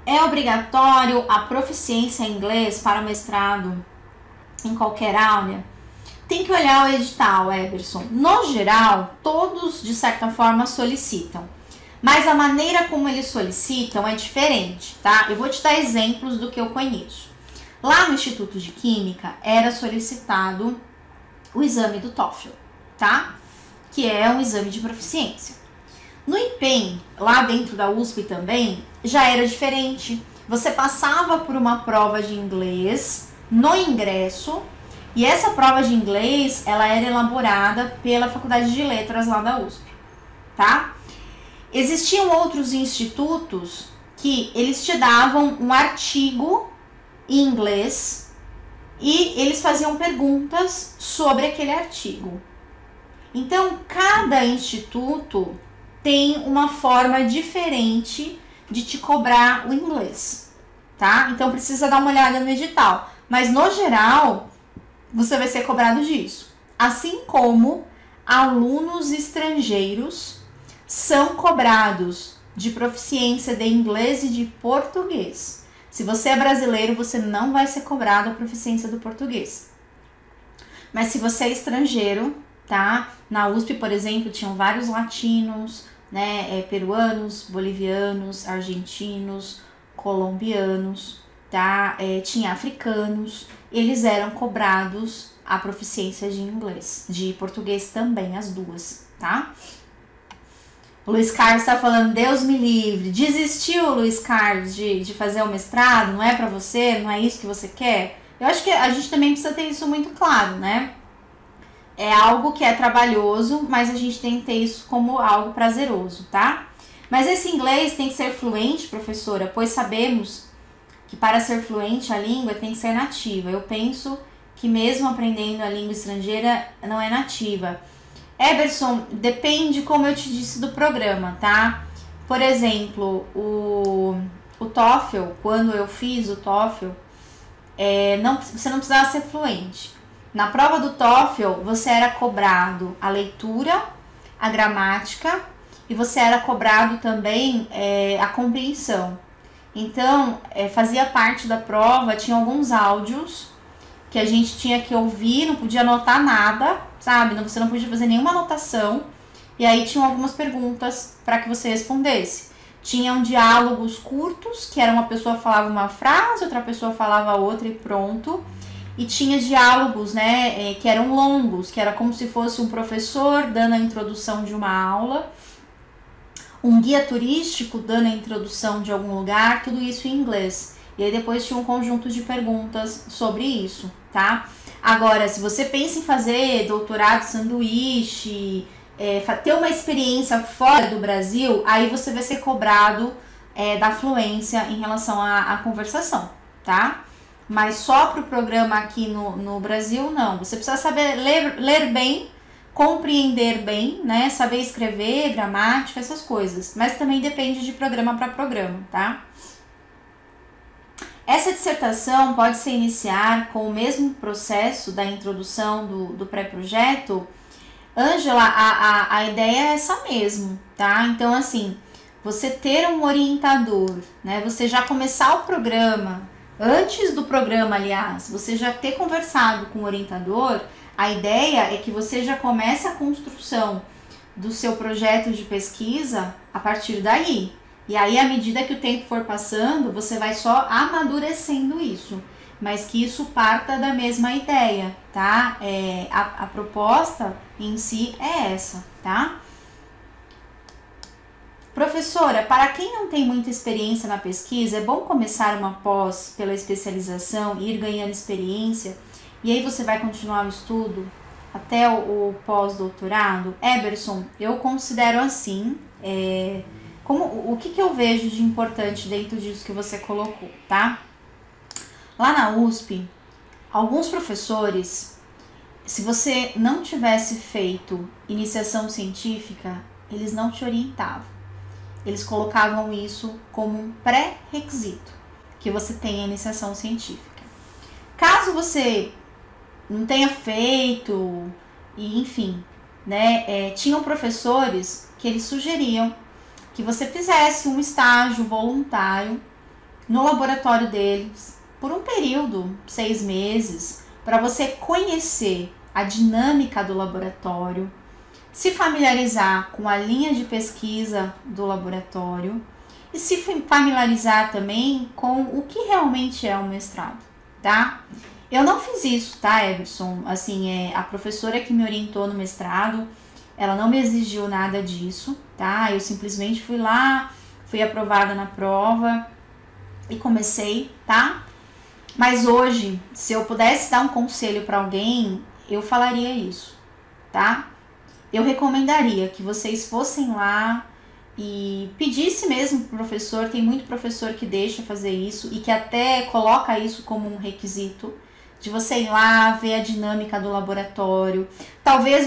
É obrigatório a proficiência em inglês para mestrado em qualquer área? Tem que olhar o edital, Eberson. No geral, todos de certa forma solicitam, mas a maneira como eles solicitam é diferente, tá? Eu vou te dar exemplos do que eu conheço. Lá no Instituto de Química era solicitado o exame do TOEFL, tá? Que é um exame de proficiência. No IPEM, lá dentro da USP também, já era diferente. Você passava por uma prova de inglês no ingresso, e essa prova de inglês, ela era elaborada pela Faculdade de Letras lá da USP, tá? Existiam outros institutos que eles te davam um artigo em inglês e eles faziam perguntas sobre aquele artigo. Então, cada instituto tem uma forma diferente de te cobrar o inglês, tá? Então, precisa dar uma olhada no edital. Mas, no geral, você vai ser cobrado disso. Assim como alunos estrangeiros são cobrados de proficiência de inglês e de português. Se você é brasileiro, você não vai ser cobrado a proficiência do português. Mas se você é estrangeiro, tá? Na USP, por exemplo, tinham vários latinos, né? Peruanos, bolivianos, argentinos, colombianos, tá? Tinha africanos. Eles eram cobrados a proficiência de inglês, de português também, as duas, tá? O Luiz Carlos tá falando, Deus me livre. Desistiu, Luiz Carlos, de fazer o mestrado? Não é pra você? Não é isso que você quer? Eu acho que a gente também precisa ter isso muito claro, né? É algo que é trabalhoso, mas a gente tem que ter isso como algo prazeroso, tá? Mas esse inglês tem que ser fluente, professora, pois sabemos que para ser fluente a língua tem que ser nativa. Eu penso que mesmo aprendendo a língua estrangeira não é nativa. Eberson, depende, como eu te disse, do programa, tá? Por exemplo, o TOEFL, quando eu fiz o TOEFL, você não precisava ser fluente. Na prova do TOEFL, você era cobrado a leitura, a gramática e você era cobrado também a compreensão. Então, fazia parte da prova, tinha alguns áudios que a gente tinha que ouvir, não podia anotar nada, sabe? Você não podia fazer nenhuma anotação. E aí tinham algumas perguntas para que você respondesse. Tinham diálogos curtos, que era uma pessoa falava uma frase, outra pessoa falava outra e pronto. E tinha diálogos, né, que eram longos, que era como se fosse um professor dando a introdução de uma aula, um guia turístico dando a introdução de algum lugar, tudo isso em inglês. E aí depois tinha um conjunto de perguntas sobre isso, tá? Agora, se você pensa em fazer doutorado sanduíche, ter uma experiência fora do Brasil, aí você vai ser cobrado da fluência em relação à conversação, tá? Mas só para o programa aqui no Brasil, não. Você precisa saber ler bem, compreender bem, né? Saber escrever, gramática, essas coisas. Mas também depende de programa para programa, tá? Essa dissertação pode se iniciar com o mesmo processo da introdução do pré-projeto. Ângela, a ideia é essa mesmo, tá? Então, assim, você ter um orientador, né? Você já começar o programa, antes do programa, aliás, você já ter conversado com o orientador, a ideia é que você já comece a construção do seu projeto de pesquisa a partir daí. E aí, à medida que o tempo for passando, você vai só amadurecendo isso, mas que isso parta da mesma ideia, tá? A proposta em si é essa, tá? Professora, para quem não tem muita experiência na pesquisa, é bom começar uma pós pela especialização e ir ganhando experiência, e aí você vai continuar o estudo até o pós-doutorado? Eberson, eu considero assim, o que eu vejo de importante dentro disso que você colocou, tá? Lá na USP, alguns professores, se você não tivesse feito iniciação científica, eles não te orientavam. Eles colocavam isso como um pré-requisito, que você tenha iniciação científica. Caso você não tenha feito, e enfim, né, tinham professores que eles sugeriam que você fizesse um estágio voluntário, no laboratório deles por um período, 6 meses, para você conhecer a dinâmica do laboratório, se familiarizar com a linha de pesquisa do laboratório e se familiarizar também com o que realmente é um mestrado, tá? Eu não fiz isso, tá, Everson? Assim, a professora que me orientou no mestrado, ela não me exigiu nada disso, tá? Eu simplesmente fui lá, fui aprovada na prova e comecei, tá? Mas hoje, se eu pudesse dar um conselho para alguém, eu falaria isso, tá? Eu recomendaria que vocês fossem lá e pedisse mesmo pro professor. Tem muito professor que deixa fazer isso e que até coloca isso como um requisito, de você ir lá, ver a dinâmica do laboratório. Talvez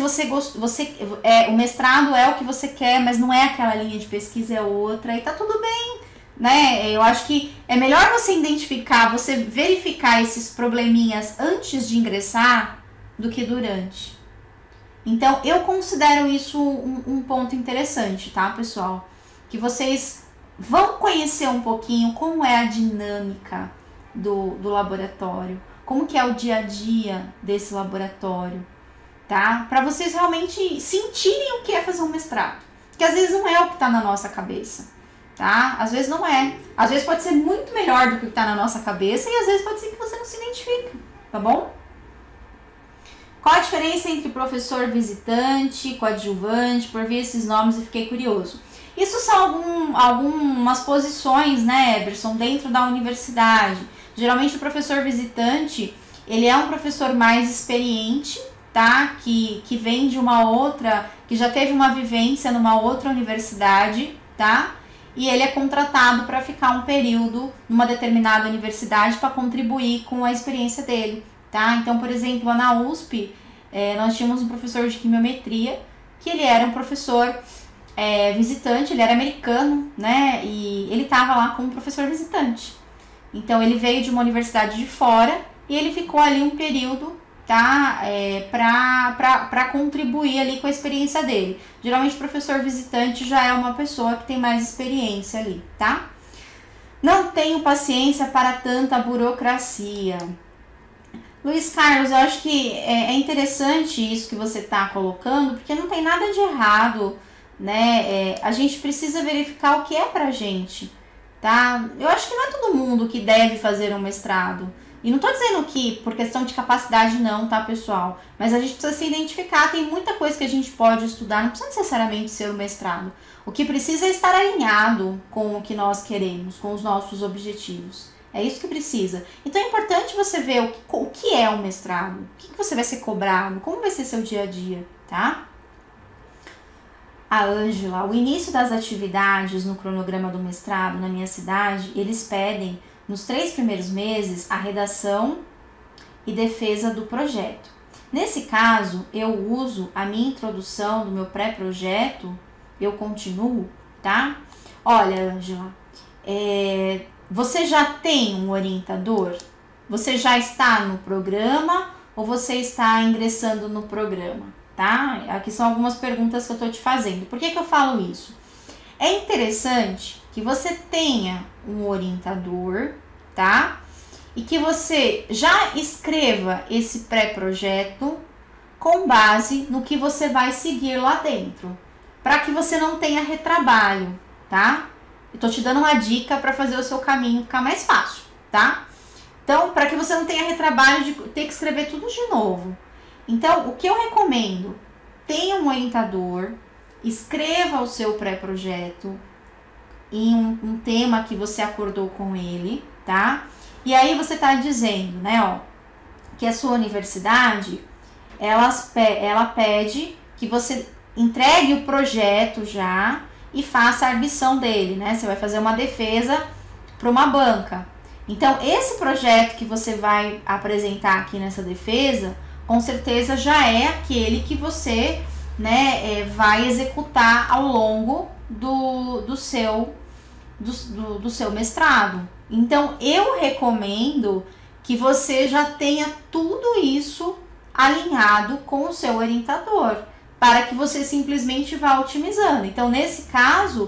o mestrado é o que você quer, mas não é aquela linha de pesquisa, é outra, e tá tudo bem, né? Eu acho que é melhor você identificar, você verificar esses probleminhas antes de ingressar do que durante. Então, eu considero isso um ponto interessante, tá, pessoal? Que vocês vão conhecer um pouquinho como é a dinâmica do laboratório, como que é o dia a dia desse laboratório, tá? Para vocês realmente sentirem o que é fazer um mestrado. Que às vezes não é o que tá na nossa cabeça, tá? Às vezes não é. Às vezes pode ser muito melhor do que o que tá na nossa cabeça e às vezes pode ser que você não se identifique, tá bom? Qual a diferença entre professor visitante, coadjuvante? Por ver esses nomes e fiquei curioso. Isso são algumas posições, né, Everson, dentro da universidade. Geralmente o professor visitante, ele é um professor mais experiente, tá? Que vem de uma outra, que já teve uma vivência numa outra universidade, tá? E ele é contratado para ficar um período numa determinada universidade para contribuir com a experiência dele. Tá? Então, por exemplo, lá na USP, nós tínhamos um professor de quimiometria, que ele era um professor visitante, ele era americano, né? E ele estava lá como professor visitante. Então, ele veio de uma universidade de fora e ele ficou ali um período, tá? Para contribuir ali com a experiência dele. Geralmente, o professor visitante já é uma pessoa que tem mais experiência ali, tá? Não tenho paciência para tanta burocracia. Luiz Carlos, eu acho que é interessante isso que você está colocando, porque não tem nada de errado, né? A gente precisa verificar o que é pra gente, tá? Eu acho que não é todo mundo que deve fazer um mestrado. E não tô dizendo que por questão de capacidade não, tá, pessoal? Mas a gente precisa se identificar, tem muita coisa que a gente pode estudar, não precisa necessariamente ser um mestrado. O que precisa é estar alinhado com o que nós queremos, com os nossos objetivos. É isso que precisa. Então é importante você ver o que é um mestrado, o que você vai ser cobrado, como vai ser seu dia a dia, tá? A Ângela, o início das atividades no cronograma do mestrado na minha cidade, eles pedem nos 3 primeiros meses a redação e defesa do projeto. Nesse caso, eu uso a minha introdução do meu pré-projeto, eu continuo, tá? Olha, Ângela, você já tem um orientador? Você já está no programa ou você está ingressando no programa, tá? Aqui são algumas perguntas que eu estou te fazendo. Por que eu falo isso? É interessante que você tenha um orientador, tá? E que você já escreva esse pré-projeto com base no que você vai seguir lá dentro, para que você não tenha retrabalho, tá? Eu tô te dando uma dica para fazer o seu caminho ficar mais fácil, tá? Então, para que você não tenha retrabalho de ter que escrever tudo de novo. Então, o que eu recomendo? Tenha um orientador, escreva o seu pré-projeto em um tema que você acordou com ele, tá? E aí você tá dizendo, né, ó, que a sua universidade, ela pede que você entregue o projeto já e faça a arguição dele, né? Você vai fazer uma defesa para uma banca. Então, esse projeto que você vai apresentar aqui nessa defesa, com certeza já é aquele que você, né, vai executar ao longo do seu mestrado. Então, eu recomendo que você já tenha tudo isso alinhado com o seu orientador, para que você simplesmente vá otimizando. Então, nesse caso,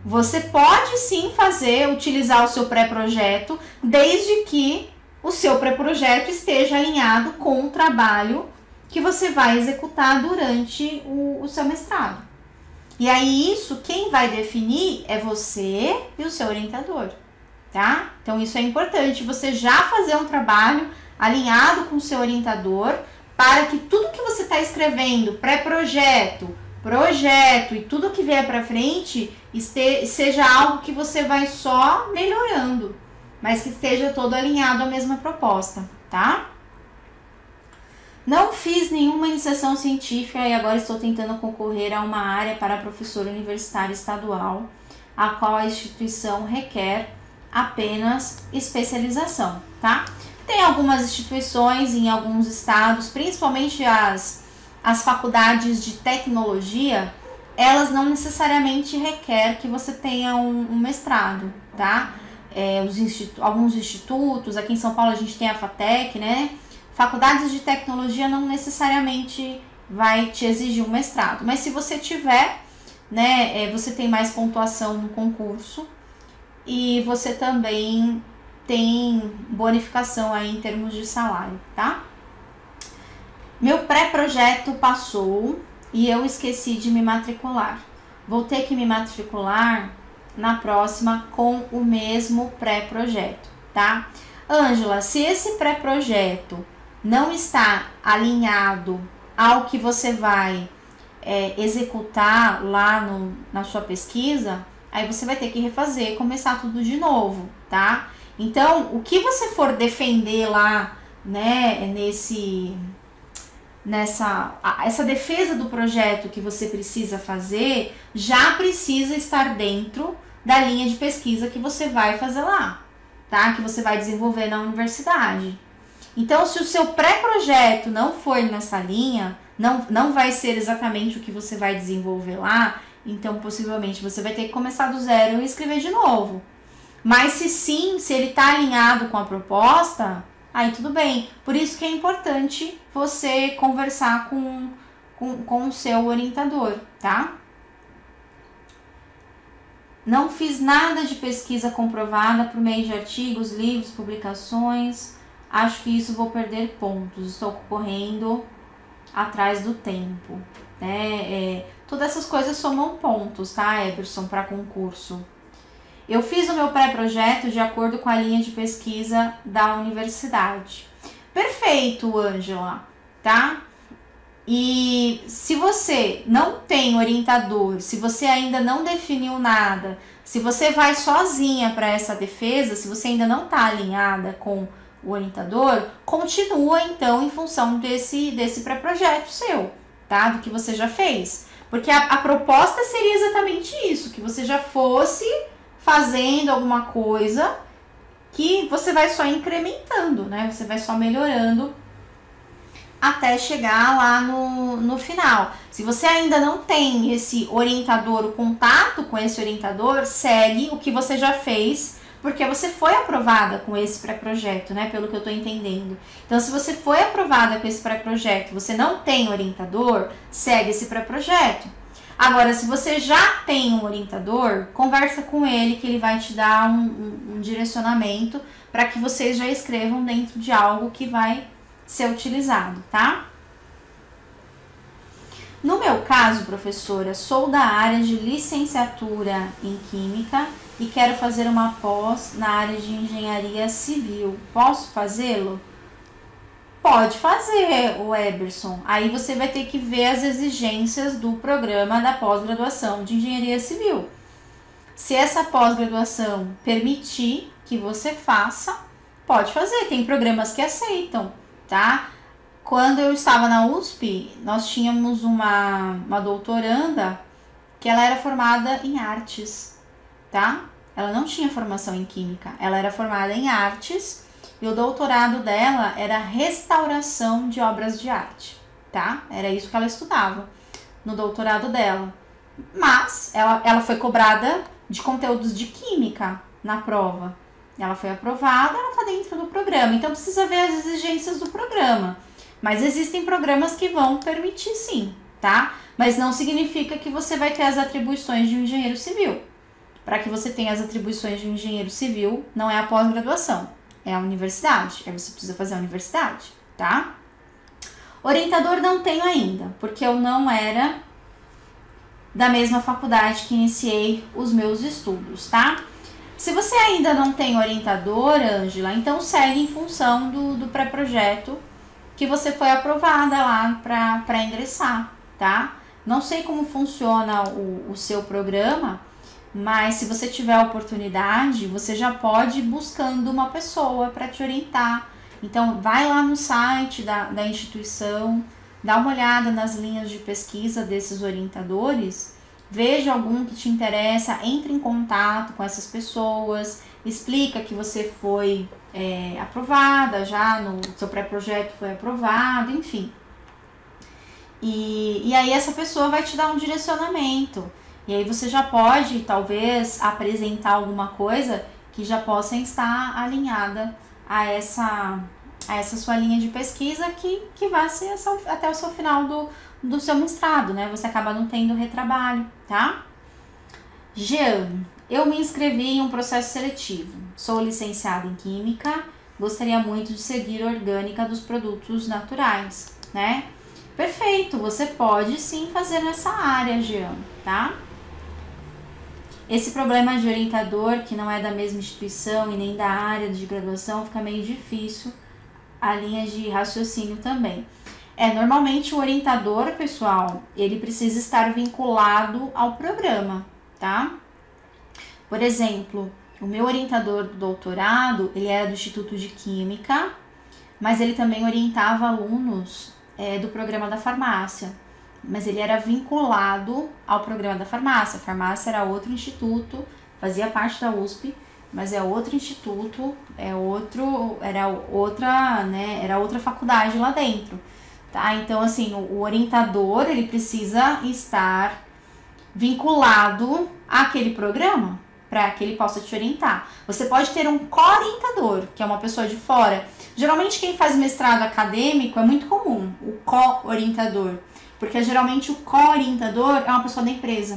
Você pode sim utilizar o seu pré-projeto, desde que o seu pré-projeto esteja alinhado com o trabalho que você vai executar durante o seu mestrado. E aí isso, quem vai definir é você e o seu orientador, tá? Então isso é importante, você já fazer um trabalho alinhado com o seu orientador, para que tudo que você está escrevendo, pré-projeto, projeto e tudo que vier para frente, seja algo que você vai só melhorando, mas que esteja todo alinhado à mesma proposta, tá? Não fiz nenhuma iniciação científica e agora estou tentando concorrer a uma área para professor universitário estadual, a qual a instituição requer apenas especialização, tá? Tem algumas instituições em alguns estados, principalmente as faculdades de tecnologia, elas não necessariamente requer que você tenha um mestrado, tá? Alguns institutos, aqui em São Paulo a gente tem a FATEC, né? Faculdades de tecnologia não necessariamente vai te exigir um mestrado, mas se você tiver, né, você tem mais pontuação no concurso e você também tem bonificação aí em termos de salário, tá? Meu pré-projeto passou e eu esqueci de me matricular. Vou ter que me matricular na próxima com o mesmo pré-projeto, tá? Ângela, se esse pré-projeto não está alinhado ao que você vai executar lá na sua pesquisa, aí você vai ter que refazer, começar tudo de novo, tá? Então, o que você for defender lá, né, essa defesa do projeto que você precisa fazer, já precisa estar dentro da linha de pesquisa que você vai fazer lá, tá? Que você vai desenvolver na universidade. Então, se o seu pré-projeto não for nessa linha, não vai ser exatamente o que você vai desenvolver lá, então possivelmente você vai ter que começar do zero e escrever de novo. Mas se ele está alinhado com a proposta, aí tudo bem. Por isso que é importante você conversar com o seu orientador, tá? Não fiz nada de pesquisa comprovada por meio de artigos, livros, publicações. Acho que isso vou perder pontos. Estou correndo atrás do tempo. Todas essas coisas somam pontos, tá, Eberson, para concurso. Eu fiz o meu pré-projeto de acordo com a linha de pesquisa da universidade. Perfeito, Ângela, tá? E se você não tem orientador, se você ainda não definiu nada, se você vai sozinha para essa defesa, se você ainda não está alinhada com o orientador, continua então em função desse pré-projeto seu, tá? Do que você já fez. Porque a proposta seria exatamente isso, que você já fosse fazendo alguma coisa que você vai só incrementando, né? Você vai só melhorando até chegar lá no final. Se você ainda não tem esse orientador, o contato com esse orientador, segue o que você já fez, porque você foi aprovada com esse pré-projeto, né? Pelo que eu tô entendendo. Então, se você foi aprovada com esse pré-projeto, você não tem orientador, segue esse pré-projeto. Agora, se você já tem um orientador, conversa com ele que ele vai te dar um direcionamento para que vocês já escrevam dentro de algo que vai ser utilizado, tá? No meu caso, professora, sou da área de licenciatura em Química e quero fazer uma pós na área de Engenharia Civil. Posso fazê-lo? Pode fazer, o Eberson. Aí você vai ter que ver as exigências do programa da pós-graduação de Engenharia Civil. Se essa pós-graduação permitir que você faça, pode fazer. Tem programas que aceitam, tá? Quando eu estava na USP, nós tínhamos uma doutoranda que ela era formada em artes, tá? Ela não tinha formação em química, ela era formada em artes. E o doutorado dela era restauração de obras de arte, tá? Era isso que ela estudava no doutorado dela. Mas ela foi cobrada de conteúdos de química na prova. Ela foi aprovada, ela tá dentro do programa. Então precisa ver as exigências do programa. Mas existem programas que vão permitir sim, tá? Mas não significa que você vai ter as atribuições de um engenheiro civil. para que você tenha as atribuições de um engenheiro civil, não é a pós-graduação, é a universidade. Aí você precisa fazer a universidade, tá? Orientador não tenho ainda, porque eu não era da mesma faculdade que iniciei os meus estudos, tá? Se você ainda não tem orientador, Ângela, então segue em função do pré-projeto que você foi aprovada lá para ingressar, tá? Não sei como funciona o seu programa, mas se você tiver a oportunidade, você já pode ir buscando uma pessoa para te orientar. Então, vai lá no site da instituição, dá uma olhada nas linhas de pesquisa desses orientadores, veja algum que te interessa, entre em contato com essas pessoas, explica que você foi aprovada, já no seu pré-projeto foi aprovado, enfim. E aí essa pessoa vai te dar um direcionamento. E aí você já pode, talvez, apresentar alguma coisa que já possa estar alinhada a essa sua linha de pesquisa que vai ser até o seu final do seu mestrado, né? Você acaba não tendo retrabalho, tá? Jean, eu me inscrevi em um processo seletivo. Sou licenciada em Química, gostaria muito de seguir a orgânica dos produtos naturais, né? Perfeito, você pode sim fazer nessa área, Jean, tá? Esse problema de orientador que não é da mesma instituição e nem da área de graduação fica meio difícil, a linha de raciocínio também. Normalmente o orientador, pessoal, ele precisa estar vinculado ao programa, tá? Por exemplo, o meu orientador do doutorado, ele era do Instituto de Química, mas ele também orientava alunos do programa da farmácia. Mas ele era vinculado ao programa da farmácia. A farmácia era outro instituto, fazia parte da USP, mas é outro instituto, era outra faculdade lá dentro, tá? Então, assim, o orientador, ele precisa estar vinculado àquele programa para que ele possa te orientar. Você pode ter um co-orientador, que é uma pessoa de fora. Geralmente, quem faz mestrado acadêmico é muito comum, o co-orientador. Porque geralmente o co-orientador é uma pessoa da empresa.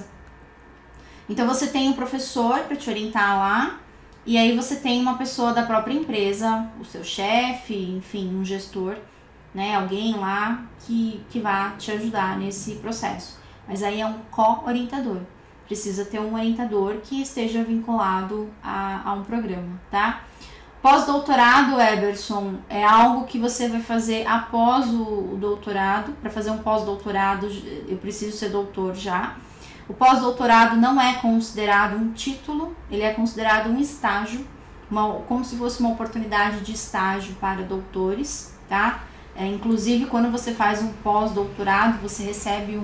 Então você tem um professor para te orientar lá, e aí você tem uma pessoa da própria empresa, o seu chefe, enfim, um gestor, né? Alguém lá que vai te ajudar nesse processo. Mas aí é um co-orientador. Precisa ter um orientador que esteja vinculado a um programa, tá? Pós-doutorado, Eberson, é algo que você vai fazer após o doutorado. Para fazer um pós-doutorado, eu preciso ser doutor já. O pós-doutorado não é considerado um título, ele é considerado um estágio, como se fosse uma oportunidade de estágio para doutores, tá? Inclusive, quando você faz um pós-doutorado, você recebe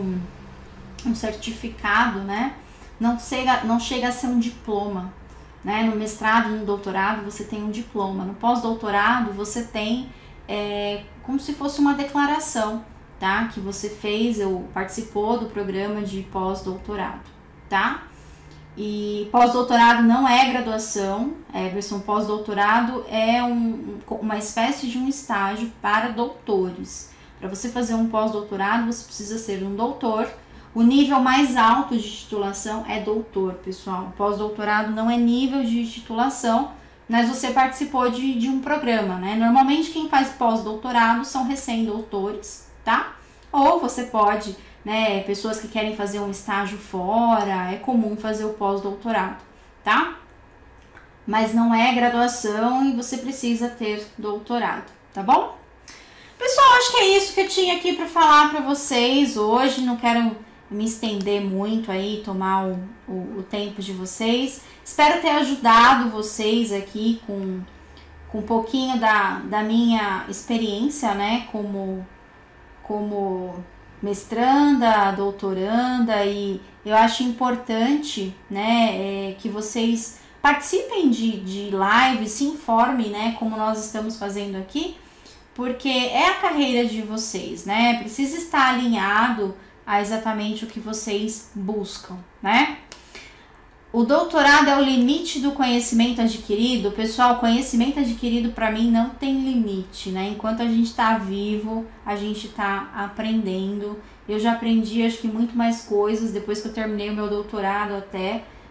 um certificado, né? Não chega a ser um diploma. Né? No mestrado, no doutorado, você tem um diploma. No pós-doutorado, você tem como se fosse uma declaração, tá? Que você fez, participou do programa de pós-doutorado, tá? E pós-doutorado não é graduação, pós-doutorado é uma espécie de um estágio para doutores. Para você fazer um pós-doutorado, você precisa ser um doutor. O nível mais alto de titulação é doutor, pessoal. Pós-doutorado não é nível de titulação, mas você participou de um programa, né? Normalmente quem faz pós-doutorado são recém-doutores, tá? Ou você pode, né, pessoas que querem fazer um estágio fora, é comum fazer o pós-doutorado, tá? Mas não é graduação e você precisa ter doutorado, tá bom? Pessoal, acho que é isso que eu tinha aqui para falar para vocês hoje. Não quero me estender muito aí, tomar o tempo de vocês. Espero ter ajudado vocês aqui com um pouquinho da minha experiência, né, como mestranda, doutoranda, e eu acho importante, né, que vocês participem de lives, se informem, né, como nós estamos fazendo aqui, porque é a carreira de vocês, né, precisa estar alinhado a exatamente o que vocês buscam, né? O doutorado é o limite do conhecimento adquirido. Pessoal, conhecimento adquirido para mim não tem limite, né? Enquanto a gente está vivo, a gente está aprendendo. Eu já aprendi, acho que muito mais coisas depois que eu terminei o meu doutorado até.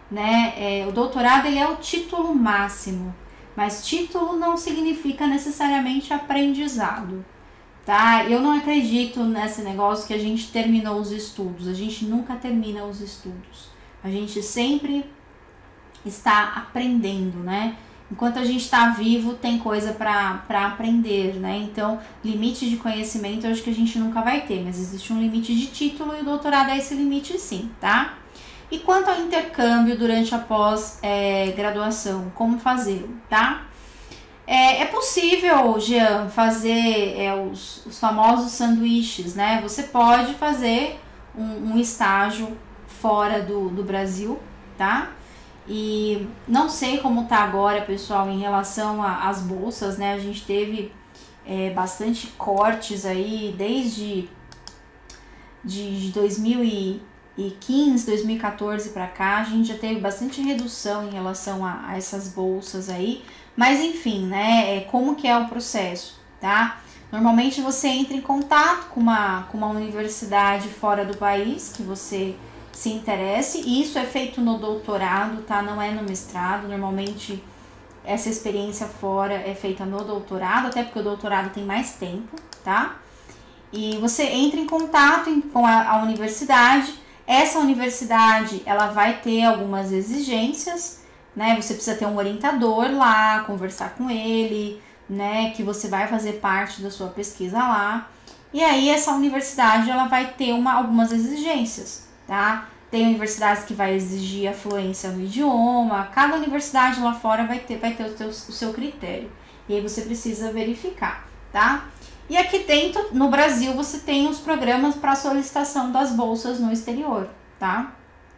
né? O doutorado ele é o título máximo, mas título não significa necessariamente aprendizado, tá? Eu não acredito nesse negócio que a gente terminou os estudos. A gente nunca termina os estudos. A gente sempre está aprendendo, né? Enquanto a gente está vivo, tem coisa para aprender, né? Então, limite de conhecimento eu acho que a gente nunca vai ter, mas existe um limite de título e o doutorado é esse limite sim, tá? E quanto ao intercâmbio durante a pós-graduação, como fazê-lo, tá? É possível, Jean, fazer os famosos sanduíches, né? Você pode fazer um estágio fora do Brasil, tá? E não sei como tá agora, pessoal, em relação às bolsas, né? A gente teve bastante cortes aí desde de 2015, 2014 para cá. A gente já teve bastante redução em relação a essas bolsas aí. Mas enfim, né? Como que é o processo, tá? Normalmente você entra em contato com uma universidade fora do país que você se interesse, e isso é feito no doutorado, tá? Não é no mestrado. Normalmente essa experiência fora é feita no doutorado, até porque o doutorado tem mais tempo, tá? E você entra em contato com a universidade. Essa universidade, ela vai ter algumas exigências, né? Você precisa ter um orientador lá, conversar com ele, né? Que você vai fazer parte da sua pesquisa lá. E aí essa universidade, ela vai ter algumas exigências, tá? Tem universidades que vai exigir a fluência no idioma. Cada universidade lá fora vai ter o seu critério. E aí você precisa verificar, tá? E aqui dentro, no Brasil, você tem os programas para solicitação das bolsas no exterior, tá?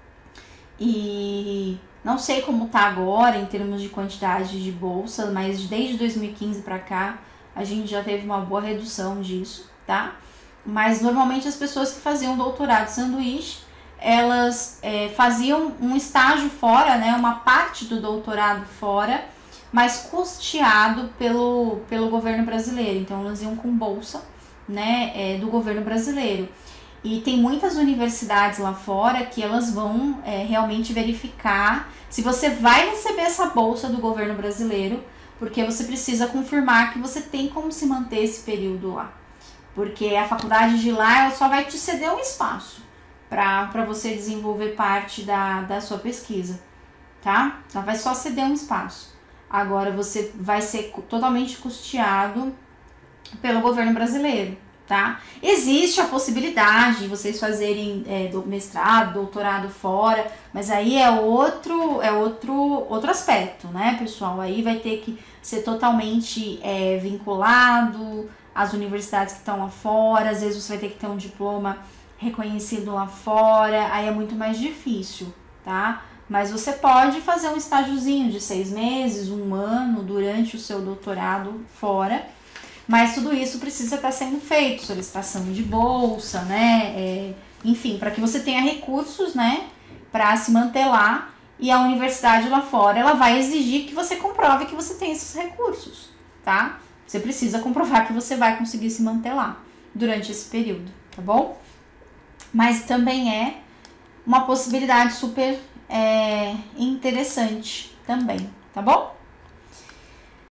E não sei como tá agora em termos de quantidade de bolsas, mas desde 2015 para cá a gente já teve uma boa redução disso, tá? Mas normalmente as pessoas que faziam doutorado de sanduíche, elas faziam um estágio fora, né? Uma parte do doutorado fora, mas custeado pelo governo brasileiro. Então elas iam com bolsa, né? Do governo brasileiro. E tem muitas universidades lá fora que elas vão realmente verificar se você vai receber essa bolsa do governo brasileiro, porque você precisa confirmar que você tem como se manter esse período lá. Porque a faculdade de lá, ela só vai te ceder um espaço para você desenvolver parte da sua pesquisa, tá? Ela vai só ceder um espaço. Agora você vai ser totalmente custeado pelo governo brasileiro, tá? Existe a possibilidade de vocês fazerem mestrado, doutorado fora, mas aí é outro aspecto, né, pessoal? Aí vai ter que ser totalmente vinculado às universidades que estão lá fora. Às vezes você vai ter que ter um diploma reconhecido lá fora, aí é muito mais difícil, tá? Mas você pode fazer um estágiozinho de 6 meses, 1 ano, durante o seu doutorado fora. Mas tudo isso precisa estar sendo feito, solicitação de bolsa, né? Enfim, para que você tenha recursos, né? Para se manter lá. E a universidade lá fora, ela vai exigir que você comprove que você tem esses recursos, tá? Você precisa comprovar que você vai conseguir se manter lá durante esse período, tá bom? Mas também é uma possibilidade super interessante também, tá bom?